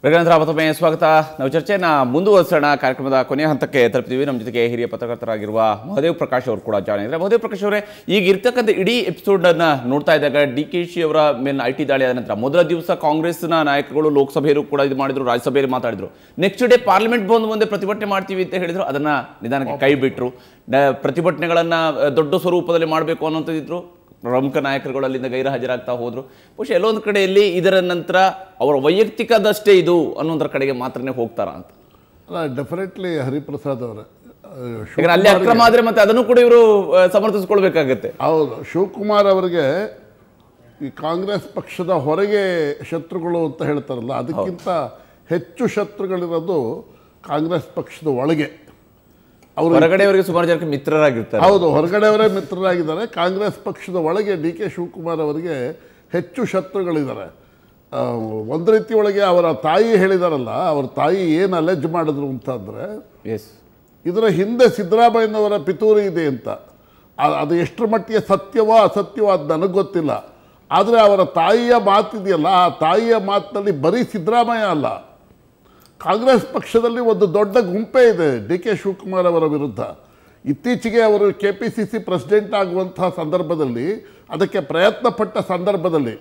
ರಘುನಂದರ ಮತ್ತೊಮ್ಮೆ ಸ್ವಾಗತ. ನಾವು ಚರ್ಚೆಯನ್ನು ಮುಂದುವರಿಸೋಣ. ಕಾರ್ಯಕ್ರಮದ ಕೊನೆಯ ಹಂತಕ್ಕೆ ತಲುಪ್ತೀವಿ. ನಮ್ಮ ಜೊತೆಗೆ ಹಿರಿಯ ಪತ್ರಕರ್ತರಾಗಿರುವ ಮಹದೇವ್ ಪ್ರಕಾಶ್ ಅವರು ಕೂಡ ಜಾಯ್ನ್ ಆಗಿದ್ದಾರೆ. ಮಹದೇವ್ ಪ್ರಕಾಶ್ ಅವರೇ, ಈಗ ಇರ್ತಕ್ಕಂಥ ಇಡೀ ಎಪಿಸೋಡನ್ನು ನೋಡ್ತಾ ಇದ್ದಾಗ DKಶಿ ಅವರ ಮೇಲೆ IT ದಾಳಿ ಆದ ನಂತರ ಮೊದಲ ದಿವಸ ಕಾಂಗ್ರೆಸ್ನ ನಾಯಕರುಗಳು ಲೋಕಸಭೆಯಲ್ಲೂ ಕೂಡ ಇದು ಮಾಡಿದ್ರು, ರಾಜ್ಯಸಭೆಯಲ್ಲಿ ಮಾತಾಡಿದ್ರು. ನೆಕ್ಸ್ಟ್ ಡೇ ಪಾರ್ಲಿಮೆಂಟ್ ಬಂದು ಮುಂದೆ ಪ್ರತಿಭಟನೆ ಮಾಡ್ತೀವಿ ಅಂತ ಹೇಳಿದ್ರು, ಅದನ್ನು ನಿಧಾನಕ್ಕೆ ಕೈ ಬಿಟ್ಟರು. ಪ್ರತಿಭಟನೆಗಳನ್ನು ದೊಡ್ಡ ಸ್ವರೂಪದಲ್ಲಿ ಮಾಡಬೇಕು ಅನ್ನೋಂಥದ್ದಿದ್ರು. ಪ್ರಮುಖ ನಾಯಕರುಗಳು ಅಲ್ಲಿಂದ ಗೈರು ಹಾಜರಾಗ್ತಾ ಹೋದ್ರು. ಬಹುಶಃ ಎಲ್ಲೊಂದು ಕಡೆಯಲ್ಲಿ ಇದರ ನಂತರ ಅವರ ವೈಯಕ್ತಿಕದಷ್ಟೇ ಇದು ಅನ್ನೋದ್ರ ಕಡೆಗೆ ಮಾತ್ರನೇ ಹೋಗ್ತಾರ ಅಂತ. ಅಲ್ಲ, ಡೆಫಿನೆಟ್ಲಿ ಹರಿಪ್ರಸಾದ್ ಅವರೇ, ಅಲ್ಲಿ ಅಕ್ರಮ ಆದ್ರೆ ಮತ್ತೆ ಅದನ್ನು ಕೂಡ ಇವರು ಸಮರ್ಥಿಸ್ಕೊಳ್ಬೇಕಾಗತ್ತೆ. ಹೌದು, ಶಿವಕುಮಾರ್ ಅವರಿಗೆ ಈ ಕಾಂಗ್ರೆಸ್ ಪಕ್ಷದ ಹೊರಗೆ ಶತ್ರುಗಳು ಅಂತ ಹೇಳ್ತಾರಲ್ಲ, ಅದಕ್ಕಿಂತ ಹೆಚ್ಚು ಶತ್ರುಗಳಿರೋದು ಕಾಂಗ್ರೆಸ್ ಪಕ್ಷದ ಒಳಗೆ. ಹೊರಗಡೆಯವರಿಗೆ ಸುಮಾರು ಜನಕ್ಕೆ ಮಿತ್ರರಾಗಿರ್ತಾರೆ. ಹೌದು, ಹೊರಗಡೆಯವರೇ ಮಿತ್ರರಾಗಿದ್ದಾರೆ. ಕಾಂಗ್ರೆಸ್ ಪಕ್ಷದ ಒಳಗೆ DK ಶಿವಕುಮಾರ್ ಅವರಿಗೆ ಹೆಚ್ಚು ಶತ್ರುಗಳಿದ್ದಾರೆ. ಒಂದು ರೀತಿ ಒಳಗೆ ಅವರ ತಾಯಿ ಹೇಳಿದಾರಲ್ಲ, ಅವ್ರ ತಾಯಿ ಏನು ಅಲೆಜ್ ಮಾಡಿದ್ರು ಅಂತಂದರೆ, ಇದರ ಹಿಂದೆ ಸಿದ್ದರಾಮಯ್ಯನವರ ಪಿತೂರಿ ಇದೆ ಅಂತ. ಅದು ಎಷ್ಟರ ಮಟ್ಟಿಗೆ ಸತ್ಯವೋ ಅಸತ್ಯವೋ ಅದು ನನಗೆ ಗೊತ್ತಿಲ್ಲ. ಆದರೆ ಅವರ ತಾಯಿಯ ಮಾತಿದೆಯಲ್ಲ, ಆ ತಾಯಿಯ ಮಾತಿನಲ್ಲಿ ಬರೀ ಸಿದ್ದರಾಮಯ್ಯ ಅಲ್ಲ, ಕಾಂಗ್ರೆಸ್ ಪಕ್ಷದಲ್ಲಿ ಒಂದು ದೊಡ್ಡ ಗುಂಪೇ ಇದೆ DK ಶಿವಕುಮಾರ್ ಅವರ ವಿರುದ್ಧ. ಇತ್ತೀಚೆಗೆ ಅವರು KPCC ಪ್ರೆಸಿಡೆಂಟ್ ಆಗುವಂತಹ ಸಂದರ್ಭದಲ್ಲಿ, ಅದಕ್ಕೆ ಪ್ರಯತ್ನ ಪಟ್ಟ ಸಂದರ್ಭದಲ್ಲಿ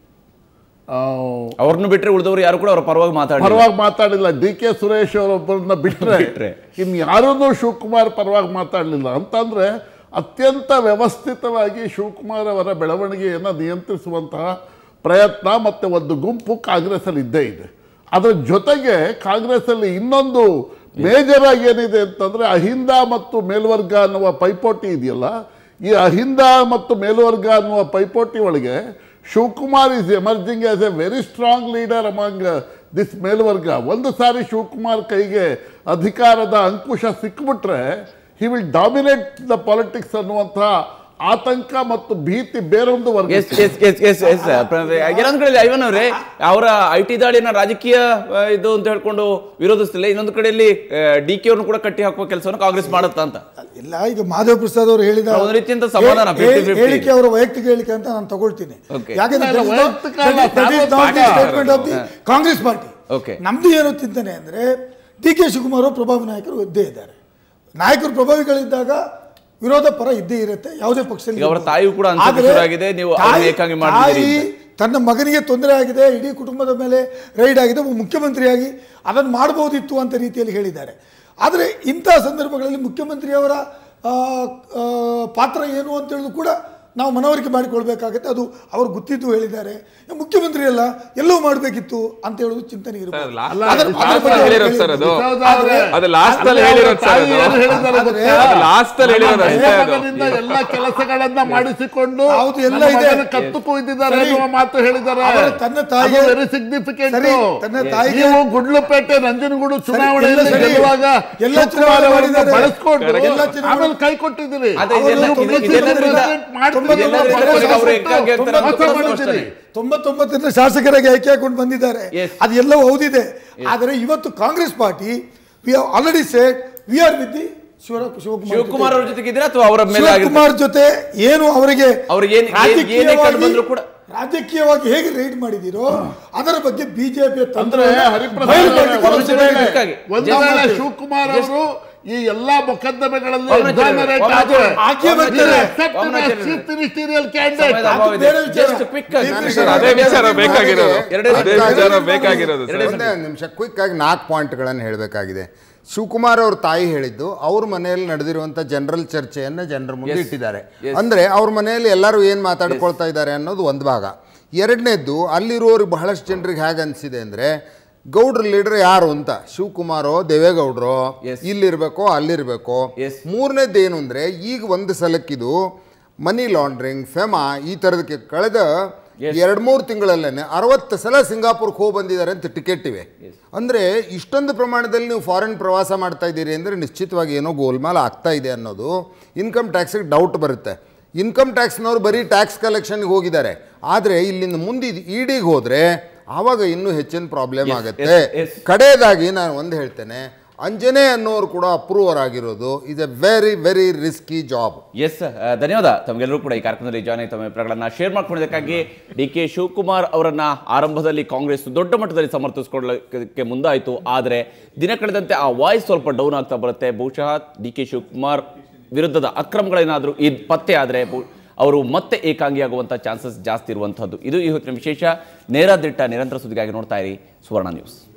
ಅವ್ರನ್ನ ಬಿಟ್ಟರೆ ಉಳಿದವರು ಯಾರು ಕೂಡ ಅವರ ಪರವಾಗಿ ಮಾತಾಡಿಲ್ಲ. DK ಸುರೇಶ್ ಅವರೊಬ್ಬರನ್ನ ಬಿಟ್ಟರೆ ಇನ್ನು ಯಾರನ್ನೂ ಶಿವಕುಮಾರ್ ಪರವಾಗಿ ಮಾತಾಡಲಿಲ್ಲ. ಅಂತಂದರೆ ಅತ್ಯಂತ ವ್ಯವಸ್ಥಿತವಾಗಿ ಶಿವಕುಮಾರ್ ಅವರ ಬೆಳವಣಿಗೆಯನ್ನು ನಿಯಂತ್ರಿಸುವಂತಹ ಪ್ರಯತ್ನ ಮತ್ತು ಒಂದು ಗುಂಪು ಕಾಂಗ್ರೆಸ್ಸಲ್ಲಿ ಇದ್ದೇ ಇದೆ. ಅದರ ಜೊತೆಗೆ ಕಾಂಗ್ರೆಸ್ಸಲ್ಲಿ ಇನ್ನೊಂದು ಮೇಜರ್ ಆಗಿ ಏನಿದೆ ಅಂತಂದರೆ, ಅಹಿಂದ ಮತ್ತು ಮೇಲ್ವರ್ಗ ಅನ್ನುವ ಪೈಪೋಟಿ ಇದೆಯಲ್ಲ, ಈ ಅಹಿಂದ ಮತ್ತು ಮೇಲ್ವರ್ಗ ಅನ್ನುವ ಪೈಪೋಟಿ ಒಳಗೆ Shivakumar is emerging as a very strong leader among this ಮೇಲ್ವರ್ಗ. ಒಂದು ಸಾರಿ ಶಿವಕುಮಾರ್ ಕೈಗೆ ಅಧಿಕಾರದ ಅಂಕುಶ ಸಿಕ್ಕಿಬಿಟ್ರೆ he will dominate the politics ಅನ್ನುವಂಥ ಆತಂಕ ಮತ್ತು ಭೀತಿ ಬೇರೊಂದು ವರ್ಗ. ಇನ್ನೊಂದು ಕಡೆ ಐವನ್ ಅವರೇ, ಅವರ IT ದಾಳಿನ ರಾಜಕೀಯ ಇದು ಅಂತ ಹೇಳ್ಕೊಂಡು ವಿರೋಧಿಸ್ತಿಲ್ಲ. ಇನ್ನೊಂದು ಕಡೆಯಲ್ಲಿ DK ಅವ್ರನ್ನು ಕೂಡ ಕಟ್ಟಿ ಹಾಕುವ ಕೆಲಸವನ್ನು ಕಾಂಗ್ರೆಸ್ ಮಾಡುತ್ತಾ ಅಂತ ಇಲ್ಲ. ಈಗ ಮಾಧವ್ ಪ್ರಸಾದ್ ಅವರು ಹೇಳಿದ ಒಂದು ರೀತಿಯಿಂದ ಸಮಾಧಾನ ಹೇಳಿಕೆ, ಅವರ ವೈಯಕ್ತಿಕ ಹೇಳಿಕೆ ಅಂತ ನಾನು ತಗೊಳ್ತೀನಿ. ಯಾಕಂದ್ರೆ ಕಾಂಗ್ರೆಸ್ ಪಾರ್ಟಿ ನಮ್ದು ಏನು ಚಿಂತನೆ ಅಂದ್ರೆ, DK ಶಿವಕುಮಾರ್ ಪ್ರಭಾವಿ ನಾಯಕರು ಇದ್ದೇ ಇದ್ದಾರೆ. ನಾಯಕರು ಪ್ರಭಾವಿಗಳಿದ್ದಾಗ ವಿರೋಧ ಪರ ಇದ್ದೇ ಇರುತ್ತೆ ಯಾವುದೇ ಪಕ್ಷದಲ್ಲಿ. ತನ್ನ ಮಗನಿಗೆ ತೊಂದರೆ ಆಗಿದೆ, ಇಡೀ ಕುಟುಂಬದ ಮೇಲೆ ರೈಡ್ ಆಗಿದೆ, ಮುಖ್ಯಮಂತ್ರಿಯಾಗಿ ಅದನ್ನು ಮಾಡಬಹುದಿತ್ತು ಅಂತ ರೀತಿಯಲ್ಲಿ ಹೇಳಿದ್ದಾರೆ. ಆದರೆ ಇಂಥ ಸಂದರ್ಭಗಳಲ್ಲಿ ಮುಖ್ಯಮಂತ್ರಿಯವರ ಪಾತ್ರ ಏನು ಅಂತ ಹೇಳಿದ್ರು ಕೂಡ ನಾವು ಮನವರಿಕೆ ಮಾಡಿಕೊಳ್ಬೇಕಾಗತ್ತೆ. ಅದು ಅವ್ರು ಗೊತ್ತಿದ್ದು ಹೇಳಿದ್ದಾರೆ. ಮುಖ್ಯಮಂತ್ರಿ ಅಲ್ಲ, ಎಲ್ಲವೂ ಮಾಡಬೇಕಿತ್ತು ಅಂತ ಹೇಳೋದು ಚಿಂತನೆ ಇರಬಹುದು. ಎಲ್ಲ ಕೆಲಸಗಳನ್ನ ಮಾಡಿಸಿಕೊಂಡು ಕತ್ತು ಕೊಯ್ದಿದ್ದಾರೆ ಮಾತು ಹೇಳಿದ್ದಾರೆ. ತನ್ನ ತಾಯಿ ವೆರಿ ಸಿಗ್ನಿಫಿಕೆಂಟ್. ತನ್ನ ತಾಯಿಗೆ ಗುಡ್ಲುಪೇಟೆ ನಂಜನಗೂಡು ಚುನಾವಣೆಯಲ್ಲಿ ಗೆಲ್ಲುವಾಗ ಎಲ್ಲ ಚುನಾವಣೆ ಬಳಸ್ಕೊಂಡು ಆಮೇಲೆ ಕೈ ಕೊಟ್ಟಿದ್ದೀರಿ. 99 ಶಾಸಕರಾಗಿ ಆಯ್ಕೆ ಹಾಕೊಂಡು ಬಂದಿದ್ದಾರೆ. ಅದೆಲ್ಲವೂ ಹೌದಿದೆ. ಆದರೆ ಇವತ್ತು Congress party we have already said we are with the Shivakumar ಅವರ ಜೊತೆಗೆ ಇದ್ರೆ ಅಥವಾ ಅವರ ಮೇಲೆ ಶಿವಕುಮಾರ್ ಜೊತೆ ಏನು ಅವರಿಗೆ ರಾಜಕೀಯವಾಗಿ ಹೇಗೆ ರೈಡ್ ಮಾಡಿದಿರೋ ಅದರ ಬಗ್ಗೆ ಬಿಜೆಪಿ ತಂತ್ರ. ಶಿವಕುಮಾರ್ ಅವರು ಈ ಎಲ್ಲಾ ಮೊಕದ್ದಮೆಗಳಲ್ಲಿ ನಿಮಿಷ ಕ್ವಿಕ್ ಆಗಿ 4 ಪಾಯಿಂಟ್ಗಳನ್ನು ಹೇಳಬೇಕಾಗಿದೆ. ಶಿವಕುಮಾರ್ ಅವ್ರ ತಾಯಿ ಹೇಳಿದ್ದು ಅವ್ರ ಮನೆಯಲ್ಲಿ ನಡೆದಿರುವಂಥ ಜನರಲ್ ಚರ್ಚೆಯನ್ನು ಜನರ ಮುಂದೆ ಇಟ್ಟಿದ್ದಾರೆ. ಅಂದರೆ ಅವ್ರ ಮನೆಯಲ್ಲಿ ಎಲ್ಲರೂ ಏನು ಮಾತಾಡ್ಕೊಳ್ತಾ ಇದ್ದಾರೆ ಅನ್ನೋದು ಒಂದು ಭಾಗ. ಎರಡನೇದ್ದು, ಅಲ್ಲಿರುವವ್ರಿಗೆ ಬಹಳಷ್ಟು ಜನರಿಗೆ ಹೇಗೆ ಅನಿಸಿದೆ ಅಂದರೆ, ಗೌಡ್ರ ಲೀಡರ್ ಯಾರು ಅಂತ, ಶಿವಕುಮಾರೋ ದೇವೇಗೌಡರೋ, ಇಲ್ಲಿರ್ಬೇಕೋ ಅಲ್ಲಿರ್ಬೇಕೋ. ಮೂರನೇದ್ದು ಏನು ಅಂದರೆ, ಈಗ ಒಂದು ಸಲಕ್ಕಿದು ಮನಿ ಲಾಂಡ್ರಿಂಗ್, ಫೆಮಾ ಈ ಥರದಕ್ಕೆ ಕಳೆದ 2-3 ತಿಂಗಳಲ್ಲೇ 60 ಸಲ ಸಿಂಗಾಪುರ್ಗೆ ಹೋಗಿ ಬಂದಿದ್ದಾರೆ ಅಂತ ಟಿಕೆಟ್ ಇವೆ. ಅಂದರೆ ಇಷ್ಟೊಂದು ಪ್ರಮಾಣದಲ್ಲಿ ನೀವು ಫಾರಿನ್ ಪ್ರವಾಸ ಮಾಡ್ತಾ ಇದ್ದೀರಿ ಅಂದರೆ ನಿಶ್ಚಿತವಾಗಿ ಏನೋ ಗೋಲ್ಮಾಲ್ ಆಗ್ತಾ ಇದೆ ಅನ್ನೋದು ಇನ್ಕಮ್ ಟ್ಯಾಕ್ಸಿಗೆ ಡೌಟ್ ಬರುತ್ತೆ. ಇನ್ಕಮ್ ಟ್ಯಾಕ್ಸ್ನವ್ರು ಬರೀ ಟ್ಯಾಕ್ಸ್ ಕಲೆಕ್ಷನ್ಗೆ ಹೋಗಿದ್ದಾರೆ. ಆದರೆ ಇಲ್ಲಿಂದ ಮುಂದೆ EDಗೆ ಹೋದರೆ ಆವಾಗ ಇನ್ನೂ ಹೆಚ್ಚಿನ ಪ್ರಾಬ್ಲಮ್ ಆಗುತ್ತೆ. ಕಡೆಯದಾಗಿ ನಾನು ಒಂದು ಹೇಳ್ತೇನೆ, ಅಂಜನೇ ಅನ್ನೋರು ಕೂಡ ಅಪ್ರೂವರ್ ಆಗಿರೋದು is a very very risky job. Yes, ಧನ್ಯವಾದ ತಮಗೆಲ್ಲರೂ ಕೂಡ ಈ ಕಾರ್ಯಕ್ರಮದಲ್ಲಿ ಜಾಯ್ನ್ ಆಗಿ ತಮ್ಮ ಅಭಿಪ್ರಾಯಗಳನ್ನು ಶೇರ್ ಮಾಡ್ಕೊಂಡಿದ್ದಕ್ಕಾಗಿ. ಡಿ ಕೆ ಶಿವಕುಮಾರ್ ಅವರನ್ನ ಆರಂಭದಲ್ಲಿ ಕಾಂಗ್ರೆಸ್ ದೊಡ್ಡ ಮಟ್ಟದಲ್ಲಿ ಸಮರ್ಥಿಸಿಕೊಳ್ಳಕ್ಕೆ ಮುಂದಾಯಿತು. ಆದರೆ ದಿನ ಕಳೆದಂತೆ ಆ ವಾಯ್ಸ್ ಸ್ವಲ್ಪ ಡೌನ್ ಆಗ್ತಾ ಬರುತ್ತೆ. ಬಹುಶಃ ಡಿ ಕೆ ಶಿವಕುಮಾರ್ ವಿರುದ್ಧದ ಅಕ್ರಮಗಳೇನಾದರೂ ಪತ್ತೆ ಆದರೆ ಅವರು ಮತ್ತೆ ಏಕಾಂಗಿಯಾಗುವಂಥ ಚಾನ್ಸಸ್ ಜಾಸ್ತಿ ಇರುವಂಥದ್ದು. ಇದು ಇವತ್ತಿನ ವಿಶೇಷ. ನೇರ ದಿಟ್ಟ ನಿರಂತರ ಸುದ್ದಿಗಾಗಿ ನೋಡ್ತಾ ಇರಿ ಸುವರ್ಣ ನ್ಯೂಸ್.